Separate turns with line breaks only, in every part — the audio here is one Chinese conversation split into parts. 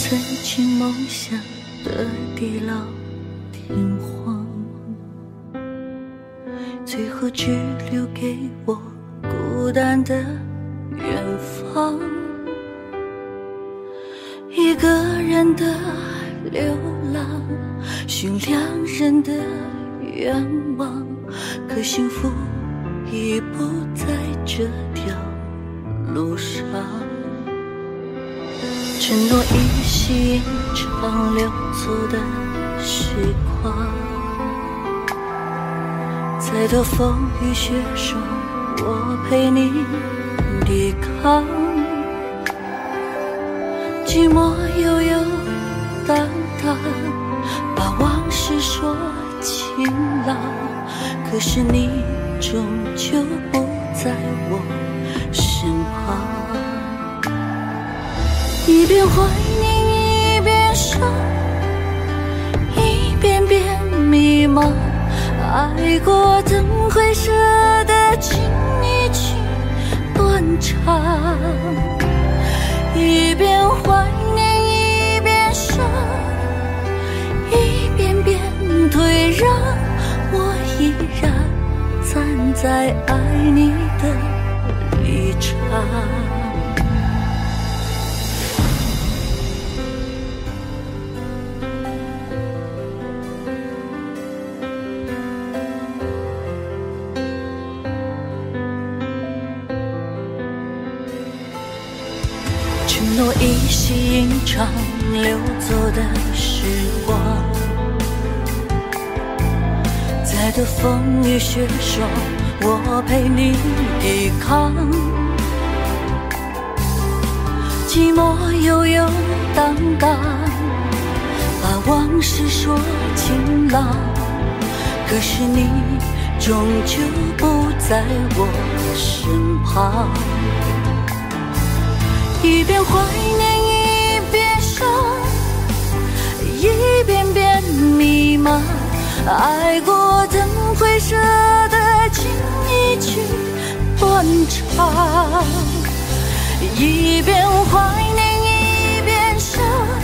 曾经梦想的地老天荒，最后只留给我孤单的远方。一个人的流浪，寻两人的愿望，可幸福已不在这条路上。承诺依稀吟唱流走的时光，再多风雨雪霜，我陪你抵抗。寂寞悠悠淡淡，把往事说晴朗，可是你终究不在我身旁。一边怀念一边伤，一遍遍迷茫，爱过怎会舍得轻易去断肠。一边怀念一边伤，一遍遍退让，我依然站在爱你的立场。承诺依稀吟唱流走的时光，再多风雨雪霜，我陪你抵抗。寂寞悠悠荡荡，把往事说晴朗，可是你终究不在我身旁。一边怀念一边伤，一遍遍迷茫，爱过怎会舍得轻易去断肠。一边怀念一边伤，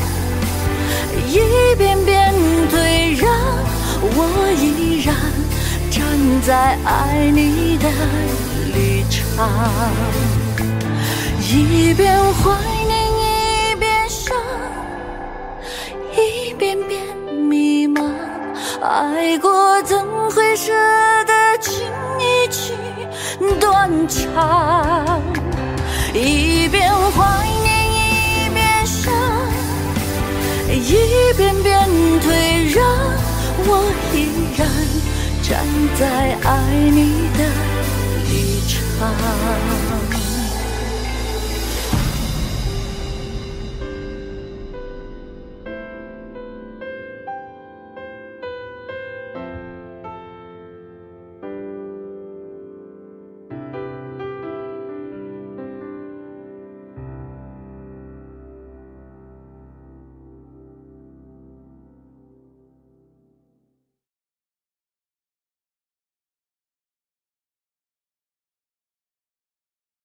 一遍遍退让，我依然站在爱你的立场。一边怀念一边伤，一遍遍迷茫，爱过怎会舍得轻易去断肠。一边怀念一边伤，一遍遍退让，我依然站在爱你的立场。